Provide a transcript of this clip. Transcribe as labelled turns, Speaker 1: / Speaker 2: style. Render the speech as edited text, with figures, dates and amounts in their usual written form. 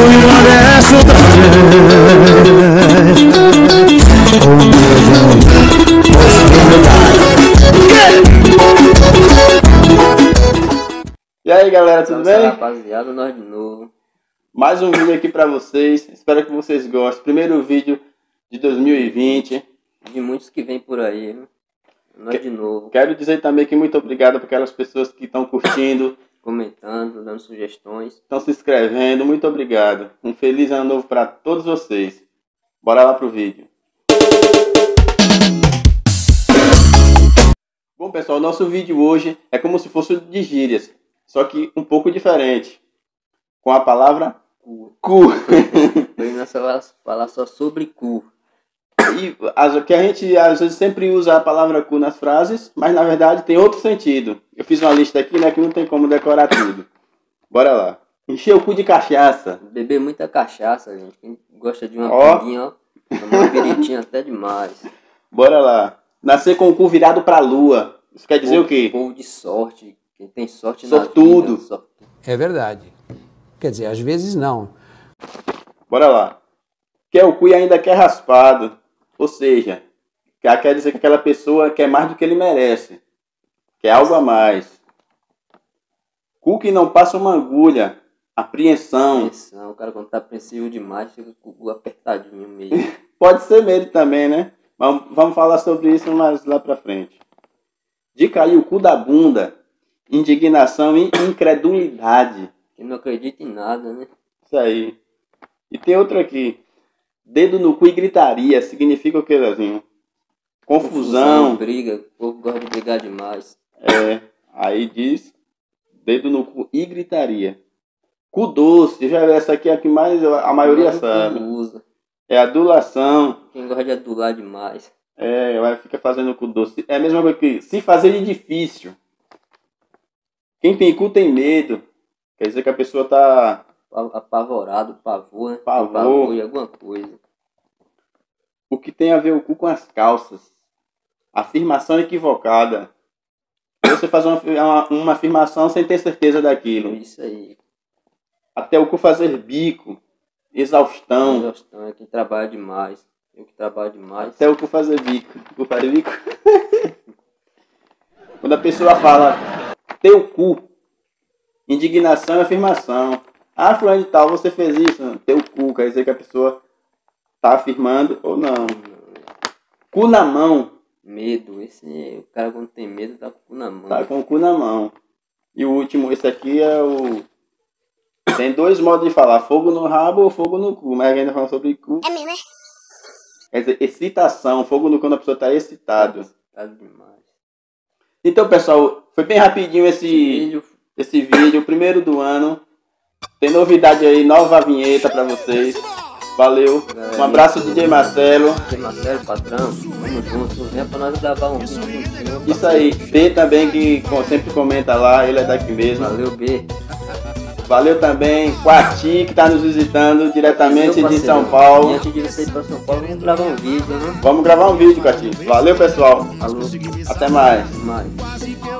Speaker 1: me padeço também. Oh, meu Deus.
Speaker 2: E aí galera, tudo bem?
Speaker 3: Rapaziada, nós de novo.
Speaker 2: Mais um vídeo aqui pra vocês. Espero que vocês gostem. Primeiro vídeo de 2020.
Speaker 3: De muitos que vem por aí, né? Nós de novo.
Speaker 2: Quero dizer também que muito obrigado para aquelas pessoas que estão curtindo,
Speaker 3: comentando, dando sugestões.
Speaker 2: Estão se inscrevendo. Muito obrigado. Um feliz ano novo para todos vocês. Bora lá pro vídeo. Bom pessoal, nosso vídeo hoje é como se fosse de gírias, só que um pouco diferente. Com a palavra cu.
Speaker 3: Hoje nós vamos falar só sobre cu.
Speaker 2: E que a gente às vezes sempre usa a palavra cu nas frases, mas na verdade tem outro sentido. Eu fiz uma lista aqui, né, que não tem como decorar tudo. Bora lá. Encher o cu de cachaça.
Speaker 3: Beber muita cachaça, gente. Quem gosta de uma pinguinha, ó, uma piritinha até demais.
Speaker 2: Bora lá. Nascer com o cu virado pra lua. Isso quer dizer o quê?
Speaker 3: Povo de sorte. Quem tem sorte
Speaker 2: sortudo.
Speaker 3: Na vida. Sortudo.
Speaker 4: É verdade. Quer dizer, às vezes não.
Speaker 2: Bora lá. Quer o cu e ainda quer raspado. Ou seja, quer dizer que aquela pessoa quer mais do que ele merece. Quer algo a mais. Cu que não passa uma agulha. Apreensão.
Speaker 3: O cara quando tá apreensivo demais fica com o cu apertadinho mesmo.
Speaker 2: Pode ser medo também, né? Mas vamos falar sobre isso mais lá pra frente. De cair o cu da bunda. Indignação e incredulidade.
Speaker 3: Que não acredita em nada, né?
Speaker 2: Isso aí. E tem outro aqui. Dedo no cu e gritaria. Significa o que, Leozinho? Confusão.
Speaker 3: Briga. O povo gosta de brigar demais.
Speaker 2: É. Aí diz. Dedo no cu e gritaria. Cu doce. Já essa aqui é a que mais a maioria sabe.
Speaker 3: Usa.
Speaker 2: É adulação.
Speaker 3: Quem gosta de adular demais.
Speaker 2: É, fica fazendo cu doce. É a mesma coisa que se fazer de difícil. Quem tem cu tem medo. Quer dizer que a pessoa tá...
Speaker 3: apavorado, pavor, né?
Speaker 2: Pavor
Speaker 3: e alguma coisa.
Speaker 2: O que tem a ver o cu com as calças? Afirmação equivocada. Você faz uma afirmação sem ter certeza daquilo.
Speaker 3: Isso aí.
Speaker 2: Até o cu fazer bico. Exaustão.
Speaker 3: Exaustão é quem trabalha demais. Eu que trabalho demais.
Speaker 2: Até o cu fazer bico. O cu fazer bico. Quando a pessoa fala teu cu. Indignação e afirmação. Ah, fulano de tal, você fez isso. Teu cu. Quer dizer que a pessoa tá afirmando ou não. Cu na mão.
Speaker 3: Medo. O cara quando tem medo tá com o cu na mão.
Speaker 2: Tá com o cu na mão. E o último, esse aqui é o... Tem dois modos de falar. Fogo no rabo ou fogo no cu. Mas ainda falando sobre cu.
Speaker 5: É mesmo, né?
Speaker 2: Quer dizer, excitação. Fogo no cu quando a pessoa tá excitado.
Speaker 3: Excitado demais.
Speaker 2: Então, pessoal, foi bem rapidinho esse vídeo. O primeiro do ano. Tem novidade aí, nova vinheta pra vocês. Valeu. Um abraço, DJ Marcelo.
Speaker 3: DJ Marcelo, patrão. Vamos juntos. Venha pra nós gravar um vídeo.
Speaker 2: Isso aí. B também, que sempre comenta lá. Ele é daqui mesmo.
Speaker 3: Valeu, B.
Speaker 2: Valeu também. Quati, que tá nos visitando diretamente de São Paulo.
Speaker 3: E antes de você ir pra São Paulo, vamos gravar um vídeo, né?
Speaker 2: Vamos gravar um vídeo, Quati. Valeu, pessoal.
Speaker 3: Falou.
Speaker 2: Até mais.
Speaker 3: Até mais.